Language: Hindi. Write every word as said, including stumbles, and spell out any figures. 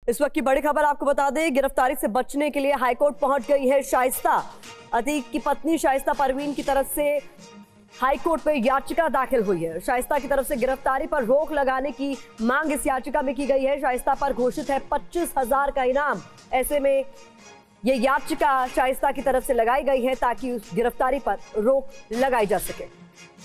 इस वक्त की बड़ी खबर आपको बता दें, गिरफ्तारी से बचने के लिए हाईकोर्ट पहुंच गई है शाइस्ता। अतीक की पत्नी शाइस्ता परवीन की तरफ से हाईकोर्ट में याचिका दाखिल हुई है। शाइस्ता की तरफ से गिरफ्तारी पर रोक लगाने की मांग इस याचिका में की गई है। शाइस्ता पर घोषित है पच्चीस हजार का इनाम। ऐसे में यह याचिका शाइस्ता की तरफ से लगाई गई है ताकि उस गिरफ्तारी पर रोक लगाई जा सके।